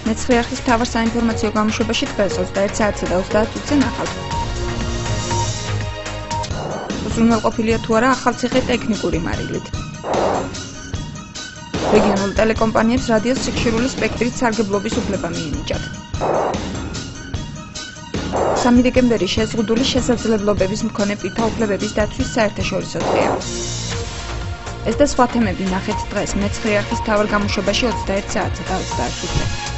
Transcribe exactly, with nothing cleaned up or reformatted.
მეცხრე არხის მთავარ საინფორმაციო გამოშვებაში დღეს ოცდაერთ საათსა და ოცდაათ ათზე ნახავთ. უზრუნველყოფილია თუ არა ახალციხე ტექნიკური მარილით. რეგიონულ ტელეკომპანიებს რადიოს სიხშირული სპექტრით სარგებლობის უფლება მიენიჭათ. სამი დეკემბერი შეზღუდული შესაძლებლობების მქონე პირთა-უფლებების დაცვის საერთაშორისო დღეა. ეს და სხვა თემები ნახეთ დღეს მეცხრე არხის მთავარ გამოშვებაში ოცდაერთ საათსა და ოცდაათ ათზე.